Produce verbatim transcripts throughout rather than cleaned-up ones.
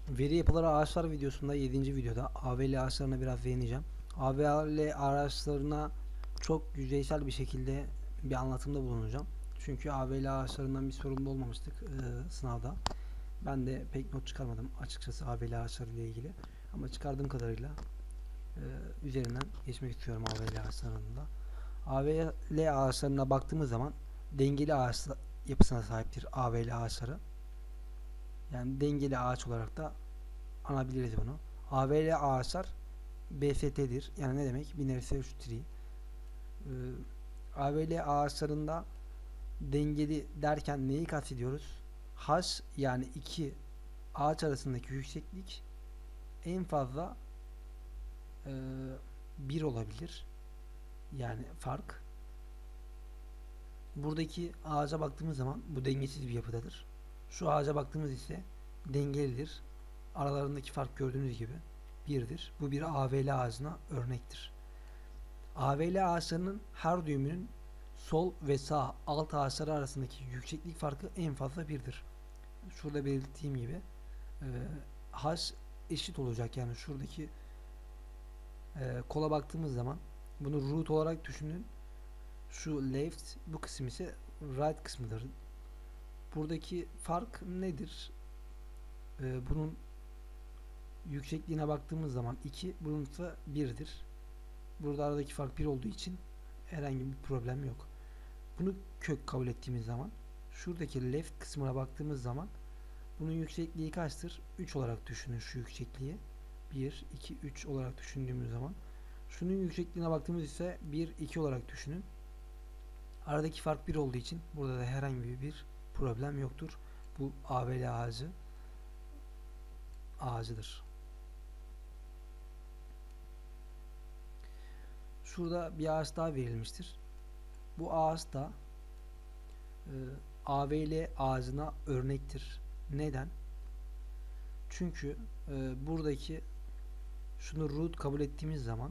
Veri yapıları ağaçlar videosunda yedinci videoda A V L ağaçlarına biraz değineceğim. A V L ağaçlarına çok yüzeysel bir şekilde bir anlatımda bulunacağım. Çünkü A V L ağaçlarından bir sorumlu olmamıştık e, sınavda. Ben de pek not çıkarmadım açıkçası A V L ağaçları ile ilgili. Ama çıkardığım kadarıyla e, üzerinden geçmek istiyorum A V L ağaçlarında. A V L ağaçlarına baktığımız zaman dengeli ağaç yapısına sahiptir A V L ağaçları. Yani dengeli ağaç olarak da anabiliriz bunu. A V L ağaçlar B S T'dir. Yani ne demek? Binary Search Tree. Ee, A V L ağaçlarında dengeli derken neyi kastediyoruz? H yani iki ağaç arasındaki yükseklik en fazla e, bir olabilir. Yani fark. Buradaki ağaca baktığımız zaman bu dengesiz bir yapıdadır. Şu ağaca baktığımız ise dengelidir. Aralarındaki fark gördüğünüz gibi birdir. Bu bir A V L ağacına örnektir. A V L ağaçlarının her düğümünün sol ve sağ alt ağaçları arasındaki yükseklik farkı en fazla birdir. Şurada belirttiğim gibi e, H eşit olacak. Yani şuradaki e, kola baktığımız zaman bunu root olarak düşünün. Şu left, bu kısım ise right kısmıdır. Buradaki fark nedir? E, bunun yüksekliğine baktığımız zaman iki, bunun ise birdir. Burada aradaki fark bir olduğu için herhangi bir problem yok. Bunu kök kabul ettiğimiz zaman şuradaki left kısmına baktığımız zaman bunun yüksekliği kaçtır? üç olarak düşünün şu yüksekliği. bir, iki, üç olarak düşündüğümüz zaman şunun yüksekliğine baktığımız ise bir, iki olarak düşünün. Aradaki fark bir olduğu için burada da herhangi bir problem yoktur. Bu A V L ağacı ağacıdır. Şurada bir ağaç daha verilmiştir. Bu ağaç da e, A V L ağacına örnektir. Neden? Çünkü e, buradaki şunu root kabul ettiğimiz zaman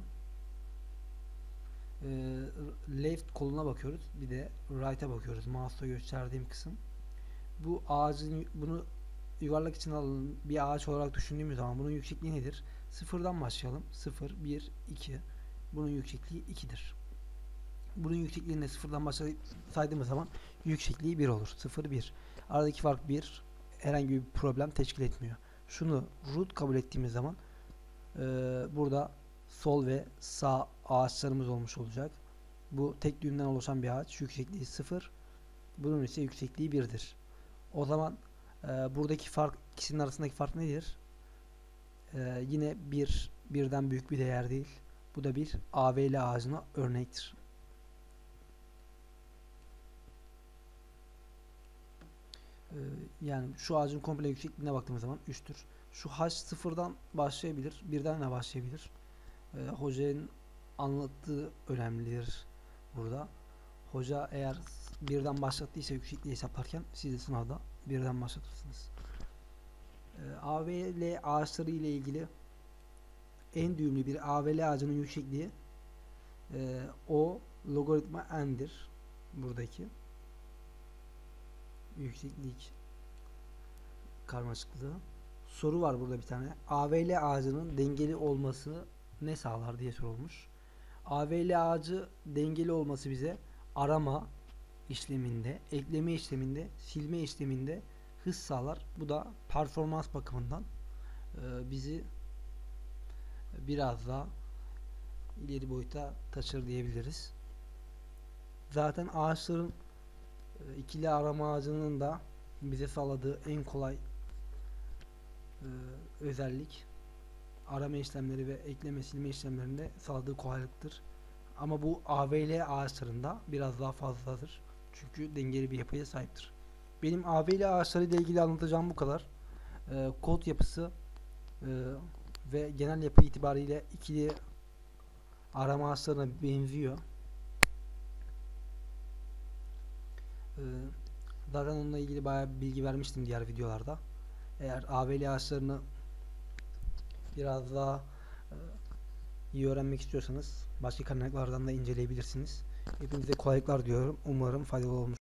e, left koluna bakıyoruz. Bir de right'a bakıyoruz. Mouse'la gösterdiğim kısım. Bu ağacın bunu yuvarlak için alalım bir ağaç olarak düşündüğümüz zaman bunun yüksekliği nedir? Sıfırdan başlayalım. sıfır, bir, iki. Bunun yüksekliği ikidir. Bunun yüksekliğine sıfırdan başlaydığımız zaman yüksekliği bir olur. sıfır, bir. Aradaki fark bir. Herhangi bir problem teşkil etmiyor. Şunu root kabul ettiğimiz zaman e, burada sol ve sağ ağaçlarımız olmuş olacak. Bu tek düğümden oluşan bir ağaç. Yüksekliği sıfır. Bunun ise yüksekliği birdir. O zaman e, buradaki fark, ikisinin arasındaki fark nedir? E, yine bir, birden büyük bir değer değil. Bu da bir A V L ağacına örnektir. E, yani şu ağacın komple yüksekliğine baktığımız zaman üçtür. Şu H sıfırdan başlayabilir, birden de başlayabilir. E, hocanın anlattığı önemlidir burada. Hoca eğer birden başlattıysa yüksekliği hesaplarken siz de sınavda birden başlatırsınız. E, A V L ağaçları ile ilgili en düğümlü bir A V L ağacının yüksekliği e, o logaritma n'dir. Buradaki yükseklik karmaşıklığı. Soru var burada bir tane. A V L ağacının dengeli olması ne sağlar diye sorulmuş. A V L ağacı dengeli olması bize arama işleminde, ekleme işleminde, silme işleminde hız sağlar. Bu da performans bakımından e, bizi biraz daha ileri boyuta taşır diyebiliriz. Zaten ağaçların e, ikili arama ağacının da bize sağladığı en kolay e, özellik arama işlemleri ve ekleme silme işlemlerinde sağladığı kolaylıktır. Ama bu A V L ağaçlarında biraz daha fazladır. Çünkü dengeli bir yapıya sahiptir. Benim A V L ağaçları ile ilgili anlatacağım bu kadar. E, kod yapısı e, ve genel yapı itibariyle ikili arama ağaçlarına benziyor. E, zaten onunla ilgili bayağı bir bilgi vermiştim diğer videolarda. Eğer A V L ağaçlarını biraz daha e, iyi öğrenmek istiyorsanız başka kaynaklardan da inceleyebilirsiniz. Hepinize kolaylıklar diyorum. Umarım faydalı olmuş.